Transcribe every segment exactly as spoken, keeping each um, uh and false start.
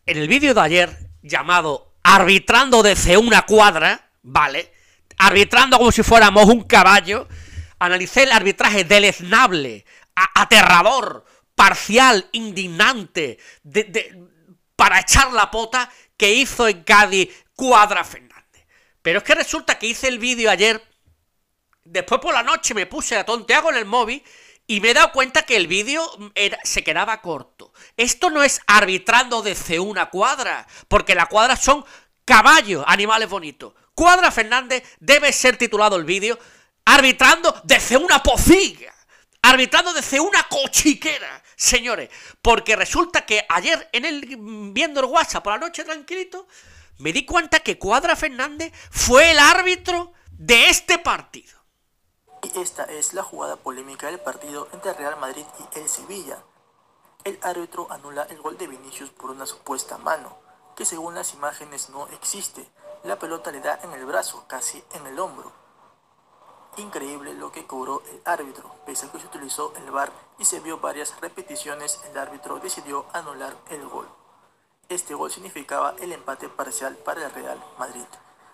en el vídeo de ayer, llamado Arbitrando desde una cuadra, ¿vale? Arbitrando como si fuéramos un caballo, analicé el arbitraje deleznable, aterrador, parcial, indignante, de, de, para echar la pota que hizo en Cádiz Cuadra Fernández. Pero es que resulta que hice el vídeo ayer, después por la noche me puse a tontear con el móvil y me he dado cuenta que el vídeo se quedaba corto. Esto no es arbitrando desde una cuadra, porque las cuadras son caballos, animales bonitos. Cuadra Fernández debe ser titulado el vídeo arbitrando desde una pociga, arbitrando desde una cochiquera, señores, porque resulta que ayer en el viendo el WhatsApp por la noche tranquilito, me di cuenta que Cuadra Fernández fue el árbitro de este partido. Y esta es la jugada polémica del partido entre Real Madrid y el Sevilla. El árbitro anula el gol de Vinicius por una supuesta mano, que según las imágenes no existe. La pelota le da en el brazo, casi en el hombro. Increíble lo que cobró el árbitro. Pese a que se utilizó el V A R y se vio varias repeticiones, el árbitro decidió anular el gol. Este gol significaba el empate parcial para el Real Madrid.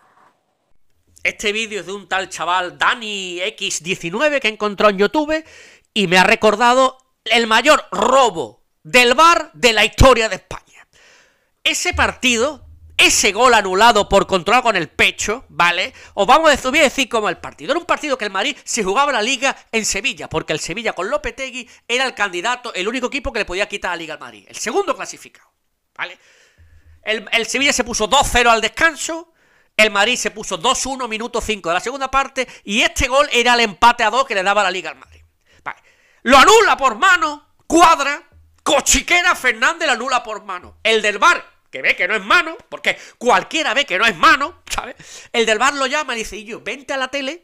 Este vídeo es de un tal chaval Dani equis diecinueve que encontró en YouTube y me ha recordado el mayor robo del V A R de la historia de España. Ese partido, ese gol anulado por controlar con el pecho, ¿vale? Os vamos a decir cómo el partido. Era un partido que el Madrid se jugaba la Liga en Sevilla, porque el Sevilla con Lopetegui era el candidato, el único equipo que le podía quitar la Liga al Madrid. El segundo clasificado, ¿vale? El, el Sevilla se puso dos cero al descanso. El Madrid se puso dos uno, minuto cinco de la segunda parte, y este gol era el empate a dos que le daba la Liga al Madrid. Vale. Lo anula por mano, Cuadra, cochiquera Fernández lo anula por mano. El del V A R, que ve que no es mano, porque cualquiera ve que no es mano, ¿sabes? El del V A R lo llama y dice, y yo, vente a la tele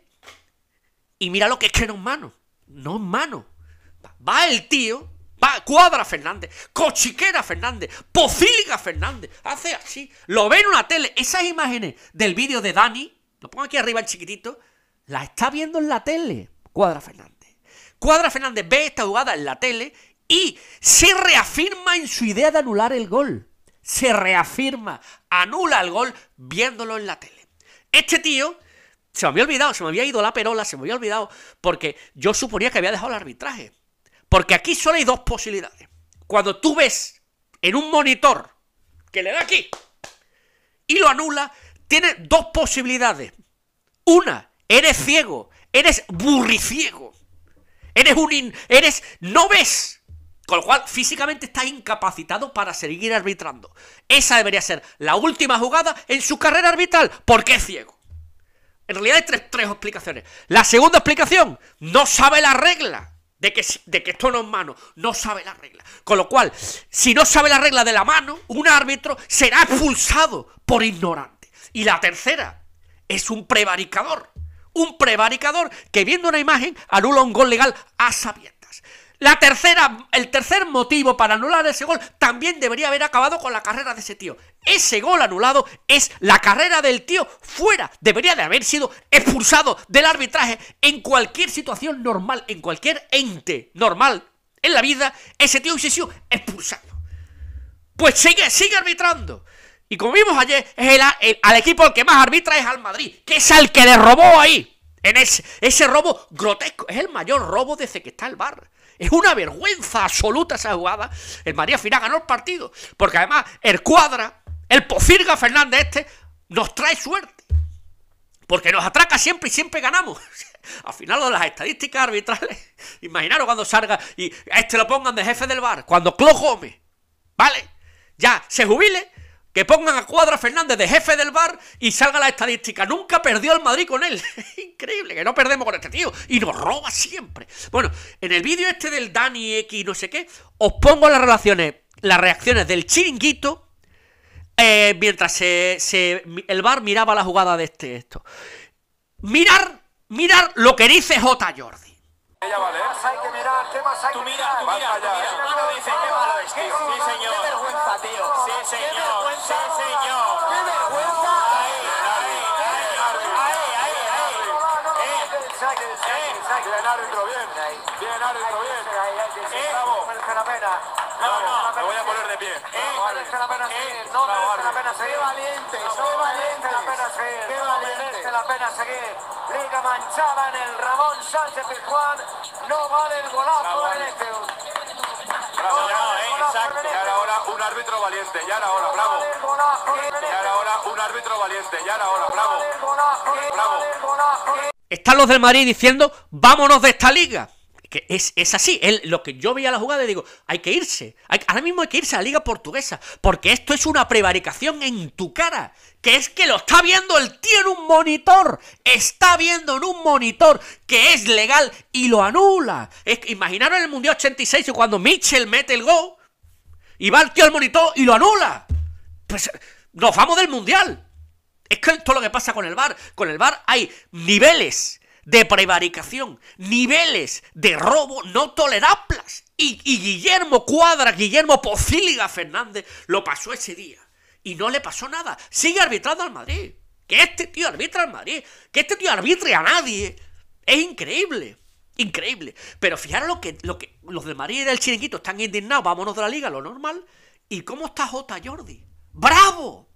y mira lo que es que no es mano. No es mano. Va el tío... Va, Cuadra Fernández, cochiquera Fernández, pocilga Fernández, hace así, lo ve en una tele. Esas imágenes del vídeo de Dani, lo pongo aquí arriba en chiquitito, las está viendo en la tele Cuadra Fernández. Cuadra Fernández ve esta jugada en la tele y se reafirma en su idea de anular el gol. Se reafirma, anula el gol viéndolo en la tele. Este tío, se me había olvidado, se me había ido la perola, se me había olvidado, porque yo suponía que había dejado el arbitraje. Porque aquí solo hay dos posibilidades. Cuando tú ves en un monitor que le da aquí y lo anula, tienes dos posibilidades. Una, eres ciego, eres burriciego. Eres un... In, eres... no ves. Con lo cual, físicamente estás incapacitado para seguir arbitrando. Esa debería ser la última jugada en su carrera arbitral, porque es ciego. En realidad hay tres, tres explicaciones. La segunda explicación, no sabe la regla. De que, de que esto no es mano, no sabe la regla. Con lo cual, si no sabe la regla de la mano, un árbitro será expulsado por ignorante. Y la tercera es un prevaricador. Un prevaricador que viendo una imagen anula un gol legal a sabiendas. La tercera, el tercer motivo para anular ese gol también debería haber acabado con la carrera de ese tío. Ese gol anulado es la carrera del tío fuera. Debería de haber sido expulsado del arbitraje en cualquier situación normal, en cualquier ente normal en la vida, ese tío hubiese sido expulsado. Pues sigue, sigue arbitrando. Y como vimos ayer, es el, el, al equipo al que más arbitra es al Madrid, que es al que le robó ahí. En ese, ese robo grotesco. Es el mayor robo desde que está el V A R. Es una vergüenza absoluta esa jugada. El Madrid al final ganó el partido. Porque además el Cuadra, el Pocilga Fernández este, nos trae suerte. Porque nos atraca siempre y siempre ganamos. Al final lo de las estadísticas arbitrales, imaginaros cuando salga y a este lo pongan de jefe del V A R. Cuando Clos Gómez, ¿vale? Ya se jubile, que pongan a Cuadra Fernández de jefe del V A R y salga la estadística. Nunca perdió el Madrid con él. Increíble, que no perdemos con este tío. Y nos roba siempre. Bueno, en el vídeo este del Dani X no sé qué, os pongo las relaciones, las reacciones del Chiringuito eh, mientras se, se, el V A R miraba la jugada de este esto. Mirar, mirar lo que dice J. Jordi. Ya vale. ¿Qué más hay que mirar? ¿Qué más hay que mirar? Tú mira, tú mira, tú mira. Dice, qué malo es, tío. Sí, señor. Qué vergüenza, tío. Sí, señor. Sí, señor. Qué vergüenza. Ahí, ahí, ahí, ahí, ahí. Bien árbitro, bien. Bien árbitro, bien. Bravo. No, no, me voy a poner de pie. No merece la pena seguir, no merece la pena seguir. Qué valiente, qué valiente la pena seguir, qué valiente la pena seguir. Liga manchada en el Ramón Sánchez Pizjuán, no vale el golazo de Vinicius. Bravo, no, eh, exacto. Ya era hora un árbitro valiente, ya era hora, bravo. Ya era hora un árbitro valiente, ya era hora, bravo. Bravo. Están los del Madrid diciendo, vámonos de esta liga. Que es, es así, él, lo que yo veía la jugada y digo, hay que irse, hay, ahora mismo hay que irse a la liga portuguesa, porque esto es una prevaricación en tu cara, que es que lo está viendo el tío en un monitor, está viendo en un monitor que es legal y lo anula. Es, imaginaros en el Mundial ochenta y seis cuando Mitchell mete el gol y va el tío al monitor y lo anula. Pues nos vamos del Mundial. Es que todo lo que pasa con el V A R, con el V A R hay niveles de prevaricación, niveles de robo no tolerables. Y, y Guillermo Cuadra, Guillermo Pocíliga Fernández lo pasó ese día. Y no le pasó nada. Sigue arbitrando al Madrid. Que este tío arbitra al Madrid. Que este tío arbitre a nadie. Es increíble. Increíble. Pero fijaros lo que, lo que los del Madrid y del Chiringuito están indignados. Vámonos de la liga, lo normal. ¿Y cómo está J. Jordi? ¡Bravo!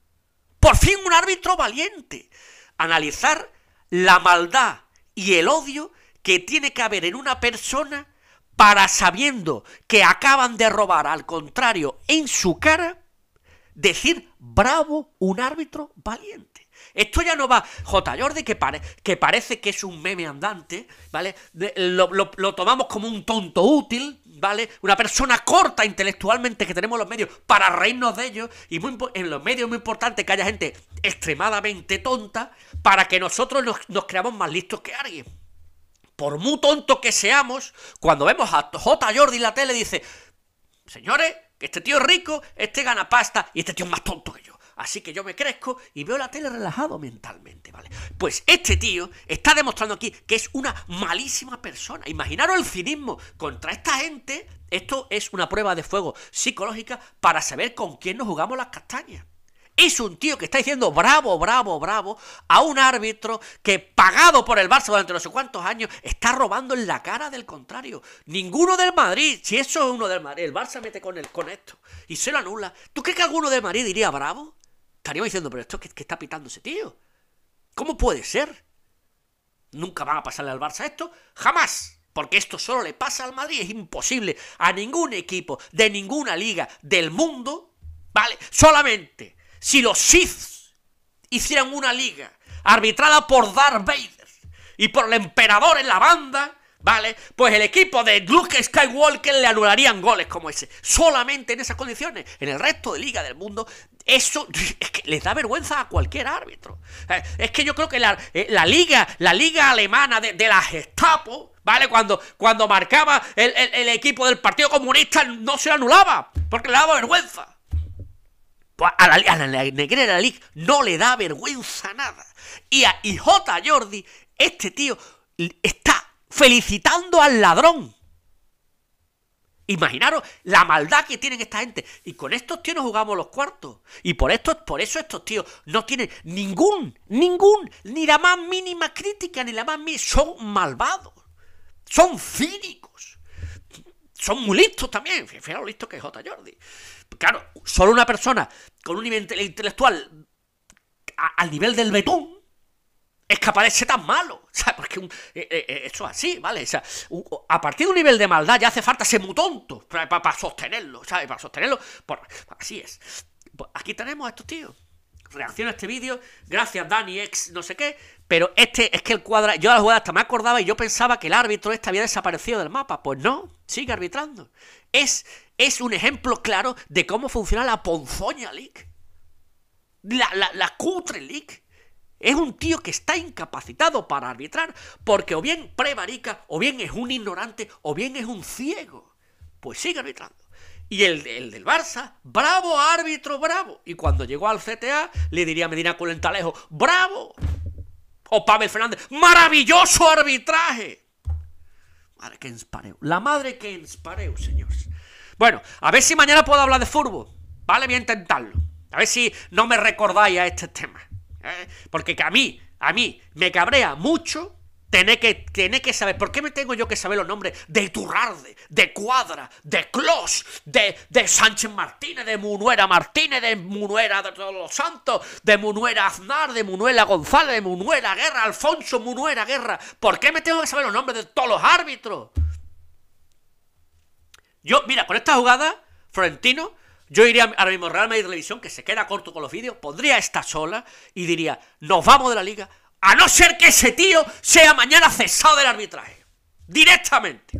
Por fin un árbitro valiente. Analizar la maldad y el odio que tiene que haber en una persona para, sabiendo que acaban de robar al contrario en su cara, decir bravo, un árbitro valiente. Esto ya no va J. Jordi, que, pare, que parece que es un meme andante, ¿vale? De, lo, lo, lo tomamos como un tonto útil, ¿vale? Una persona corta intelectualmente que tenemos los medios para reírnos de ellos, y muy, en los medios es muy importante que haya gente extremadamente tonta para que nosotros nos, nos creamos más listos que alguien. Por muy tonto que seamos, cuando vemos a J. Jordi en la tele dice, señores, que este tío es rico, este gana pasta y este tío es más tonto que yo. Así que yo me crezco y veo la tele relajado mentalmente, ¿vale? Pues este tío está demostrando aquí que es una malísima persona. Imaginaros el cinismo contra esta gente. Esto es una prueba de fuego psicológica para saber con quién nos jugamos las castañas. Es un tío que está diciendo bravo, bravo, bravo a un árbitro que, pagado por el Barça durante no sé cuántos años, está robando en la cara del contrario. Ninguno del Madrid, si eso es uno del Madrid, el Barça mete con, el, con esto y se lo anula. ¿Tú crees que alguno del Madrid diría bravo? Estaríamos diciendo, pero esto que, que está pitando ese tío. ¿Cómo puede ser? Nunca van a pasarle al Barça esto, jamás. Porque esto solo le pasa al Madrid, es imposible a ningún equipo de ninguna liga del mundo, ¿vale? Solamente si los Sith hicieran una liga arbitrada por Darth Vader y por el emperador en la banda, ¿vale? Pues el equipo de Luke Skywalker le anularían goles como ese. Solamente en esas condiciones. En el resto de liga del mundo, eso es que les da vergüenza a cualquier árbitro. Es que yo creo que la, la liga, la liga alemana de, de la Gestapo, ¿vale? Cuando, cuando marcaba el, el, el equipo del Partido Comunista no se anulaba, porque le daba vergüenza. Pues a la, a la negrera League no le da vergüenza nada. Y a y J. Jordi, este tío, está felicitando al ladrón. Imaginaros la maldad que tienen esta gente. Y con estos tíos nos jugamos los cuartos. Y por, esto, por eso estos tíos no tienen ningún, ningún, ni la más mínima crítica, ni la más mínima. Son malvados. Son cínicos. Son muy listos también. Fíjate lo listo que es J. Jordi. Claro, solo una persona con un nivel intelectual a, al nivel del betún es capaz de ser tan malo, ¿sabes? Porque un, eh, eh, eso es así, ¿vale? O sea, un, a partir de un nivel de maldad ya hace falta ser muy tonto para, para, para sostenerlo, ¿sabes? Para sostenerlo, por, así es. Pues aquí tenemos a estos tíos. Reacciona a este vídeo, gracias Dani X, no sé qué, pero este es que el cuadra, yo a la jugada hasta me acordaba y yo pensaba que el árbitro este había desaparecido del mapa. Pues no, sigue arbitrando. Es, es un ejemplo claro de cómo funciona la Ponzoña League, la, la, la Cutre League. Es un tío que está incapacitado para arbitrar porque o bien prevarica, o bien es un ignorante, o bien es un ciego. Pues sigue arbitrando. Y el, el del Barça, bravo árbitro, bravo. Y cuando llegó al C T A, le diría a Medina Colentalejo, bravo. O Pavel Fernández, maravilloso arbitraje. Madre que ens pareu. La madre que ens pareu, señores. Bueno, a ver si mañana puedo hablar de fútbol. Vale, voy a intentarlo. A ver si no me recordáis a este tema. ¿Eh? Porque que a mí, a mí me cabrea mucho Tenéis que, tenéis que saber. ¿Por qué me tengo yo que saber los nombres de Iturralde, de Cuadra, de Clos, de, de Sánchez Martínez, de Munuera Martínez, de Munuera de Todos los Santos, de Munuera Aznar, de Munuera González, de Munuera Guerra, Alfonso Munuera Guerra? ¿Por qué me tengo que saber los nombres de todos los árbitros? Yo, mira, con esta jugada, Florentino, yo iría ahora mismo a Real Madrid Televisión, que se queda corto con los vídeos, pondría esta sola y diría, nos vamos de la liga, a no ser que ese tío sea mañana cesado del arbitraje. Directamente.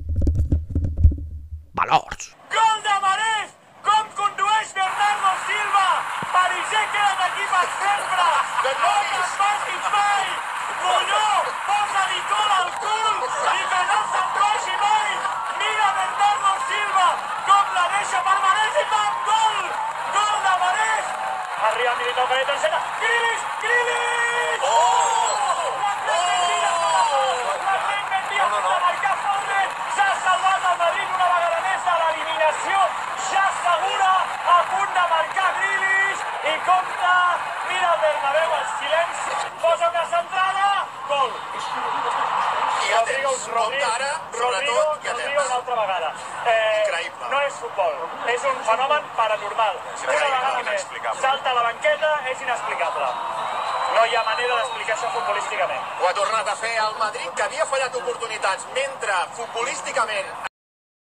Valors. Gol de Marès! Com condueix Bernardo Silva! Parisé queda aquí per sempre! No te'n vagis mai! Colló, posa-li col al cul i que no se'n vagi mai! Mira Bernardo Silva com la deixa per Marès i fan gol! Gol de Marès! Arriba Militao que ve tercera. Grealish! Grealish! Oh! La Crec Mendia! La Crec Mendia de marcar Forne! S'ha salvat el Madrid una vegada més de l'eliminació! Ja segura, a punt de marcar Grealish i compta, mira el Bernabéu en silenci, posa una centrada, gol! Rodrigo, Rodrigo, Rodrigo, Rodrigo una altra vegada. Eh, no és futbol, és un fenomen paranormal. Una vegada més, salta a la banqueta, és inexplicable. No hi ha manera d'explicar això futbolísticament. Ho ha tornat a fer el Madrid, que havia fallat oportunitats, mentre futbolísticament